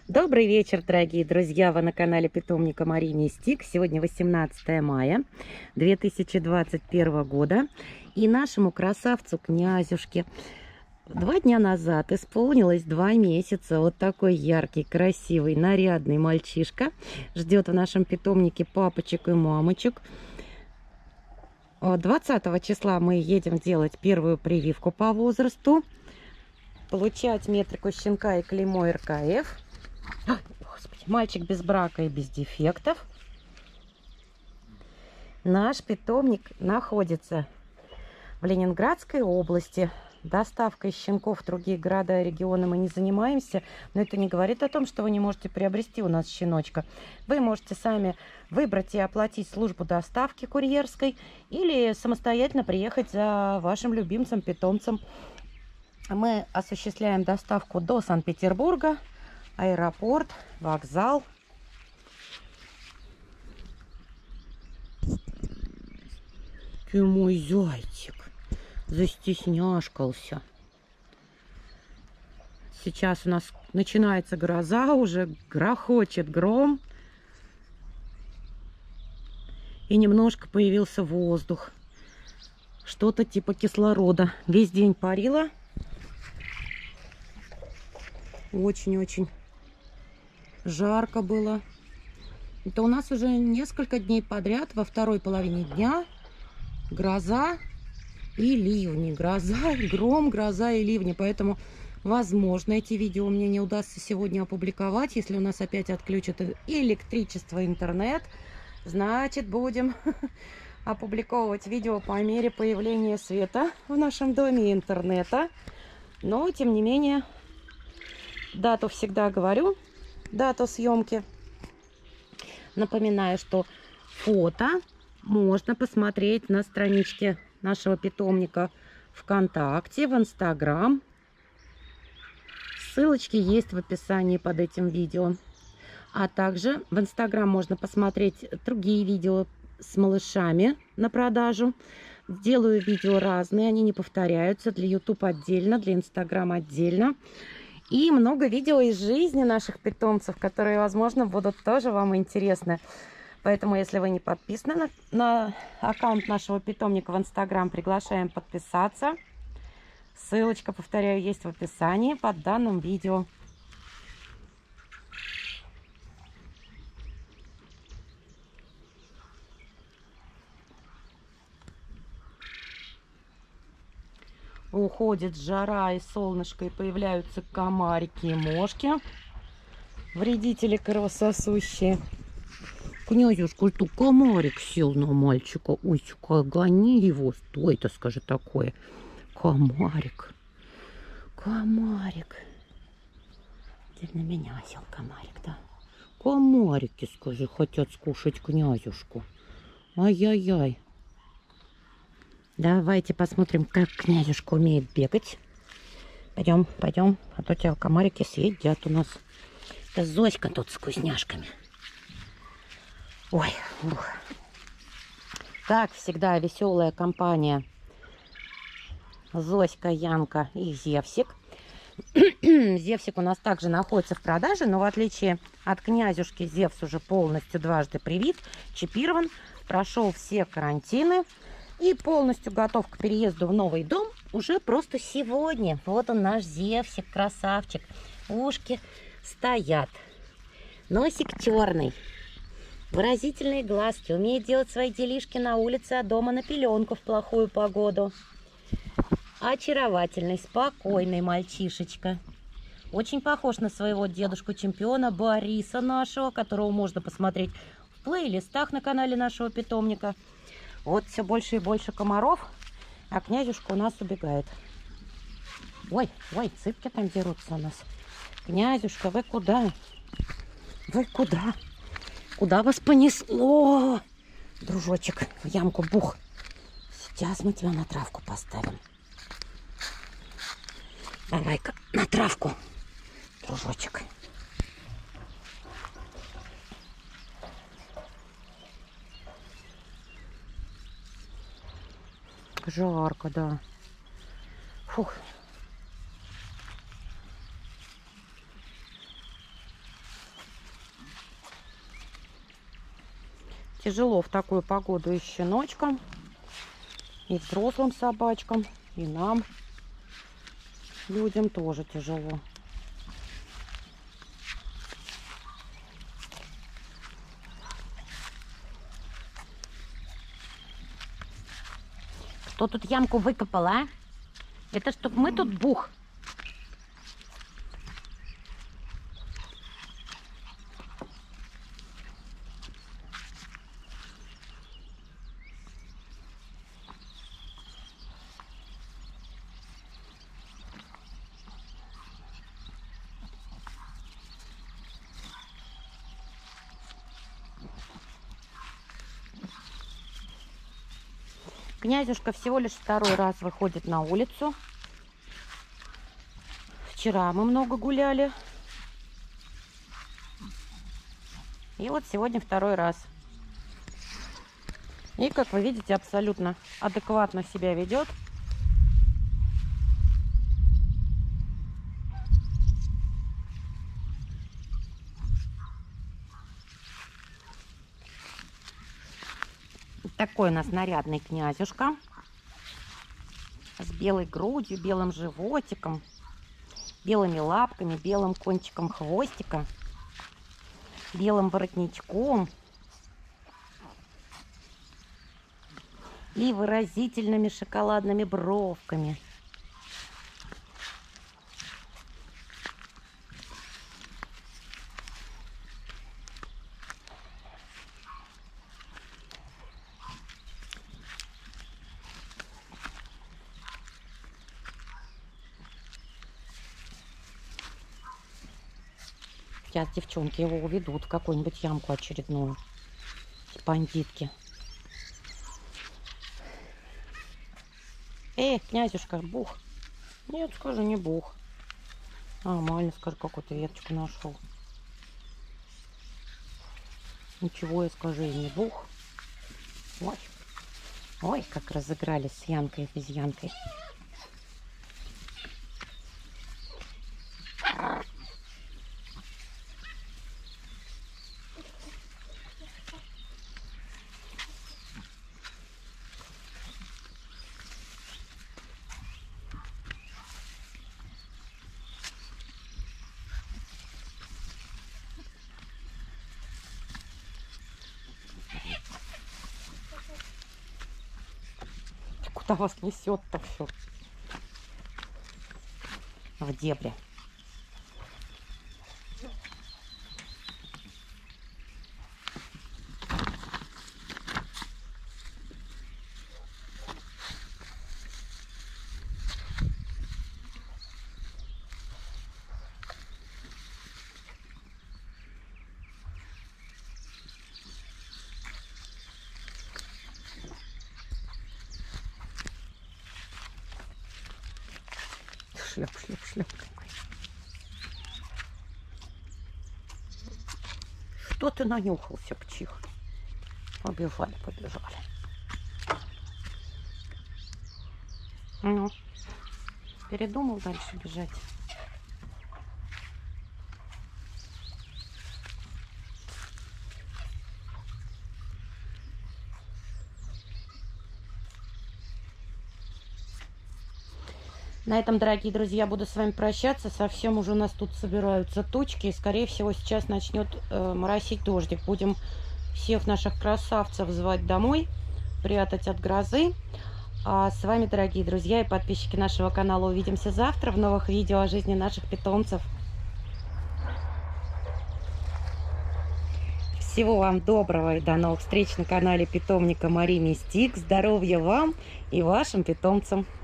Добрый вечер, дорогие друзья! Вы на канале питомника Марии Мистик. Сегодня 18 мая 2021 года. И нашему красавцу князюшке 2 дня назад исполнилось 2 месяца. Вот такой яркий, красивый, нарядный мальчишка ждет в нашем питомнике папочек и мамочек. 20 числа мы едем делать первую прививку по возрасту, получать метрику щенка и клеймо РКФ. Ой, Господи, мальчик без брака и без дефектов. Наш питомник находится в Ленинградской области. Доставкой щенков в другие города и регионы мы не занимаемся, но это не говорит о том, что вы не можете приобрести у нас щеночка. Вы можете сами выбрать и оплатить службу доставки курьерской или самостоятельно приехать за вашим любимцем, питомцем. Мы осуществляем доставку до Санкт-Петербурга, аэропорт, вокзал. Ты мой зайчик, застесняшкался. Сейчас у нас начинается гроза, уже грохочет гром. И немножко появился воздух. Что-то типа кислорода. Весь день парило. Очень-очень жарко было. Это у нас уже несколько дней подряд во второй половине дня гроза и ливни. Гроза, гром, гроза и ливни. Поэтому, возможно, эти видео мне не удастся сегодня опубликовать. Если у нас опять отключат электричество, интернет, значит, будем опубликовывать видео по мере появления света в нашем доме и интернета. Но, тем не менее, дату всегда говорю, дату съемки. Напоминаю, что фото можно посмотреть на страничке нашего питомника ВКонтакте, в Инстаграм. Ссылочки есть в описании под этим видео. А также в Инстаграм можно посмотреть другие видео с малышами на продажу. Делаю видео разные, они не повторяются. Для YouTube отдельно, для Инстаграм отдельно. И много видео из жизни наших питомцев, которые, возможно, будут тоже вам интересны. Поэтому, если вы не подписаны на аккаунт нашего питомника в Инстаграм, приглашаем подписаться. Ссылочка, повторяю, есть в описании под данным видео. Уходит жара и солнышко, и появляются комарики и мошки. Вредители кровососущие. Князюшка, что комарик сел на мальчика. Ой, гони его. Что это, скажи, такое? Комарик. Комарик. Теперь на меня сел комарик, да? Комарики, скажи, хотят скушать князюшку. Ай-яй-яй. Давайте посмотрим, как князюшка умеет бегать. Пойдем, пойдем, а то тебя комарики съедят у нас. Это Зоська тут с вкусняшками. Ой, ух. Как всегда, веселая компания. Зоська, Янка и Зевсик. Зевсик у нас также находится в продаже, но в отличие от князюшки, Зевс уже полностью дважды привит, чипирован, прошел все карантины. И полностью готов к переезду в новый дом уже просто сегодня. Вот он, наш Зевсик, красавчик. Ушки стоят. Носик черный. Выразительные глазки. Умеет делать свои делишки на улице, а дома на пеленку в плохую погоду. Очаровательный, спокойный мальчишечка. Очень похож на своего дедушку-чемпиона Бориса нашего, которого можно посмотреть в плейлистах на канале нашего питомника. Вот все больше и больше комаров, а князюшка у нас убегает. Ой, ой, цыпки там дерутся у нас. Князюшка, вы куда? Вы куда? Куда вас понесло? Дружочек, в ямку бух. Сейчас мы тебя на травку поставим. Давай-ка на травку, дружочек. Жарко, да. Фух. Тяжело в такую погоду и щеночкам, и взрослым собачкам, и нам, людям, тоже тяжело. Кто тут ямку выкопал, а? Это чтоб мы тут бух. Князюшка всего лишь второй раз выходит на улицу. Вчера мы много гуляли. И вот сегодня второй раз. И, как вы видите, абсолютно адекватно себя ведет. Такой у нас нарядный князюшка. С белой грудью, белым животиком, белыми лапками, белым кончиком хвостика, белым воротничком и выразительными шоколадными бровками. Сейчас девчонки его уведут в какую-нибудь ямку очередную. Бандитки. Князюшка, бух. Нет, скажу, не бух. Нормально, скажу, какую-то веточку нашел. Ничего, я скажу, и не бух. Ой. Ой, как разыгрались с Янкой и обезьянкой. Куда вас несет-то все? В дебри. Шлеп, шлеп, шлеп такой. Что ты нанюхался, пчих? Побежали, побежали. Ну, передумал дальше бежать. На этом, дорогие друзья, буду с вами прощаться. Совсем уже у нас тут собираются тучки. И, скорее всего, сейчас начнет моросить дождик. Будем всех наших красавцев звать домой, прятать от грозы. А с вами, дорогие друзья и подписчики нашего канала, увидимся завтра в новых видео о жизни наших питомцев. Всего вам доброго и до новых встреч на канале питомника Мари Мистик. Здоровья вам и вашим питомцам!